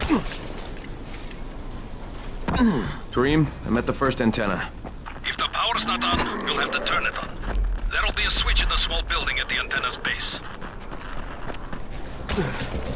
Kareem, I'm at the first antenna. If the power's not on, you'll have to turn it on. There'll be a switch in the small building at the antenna's base.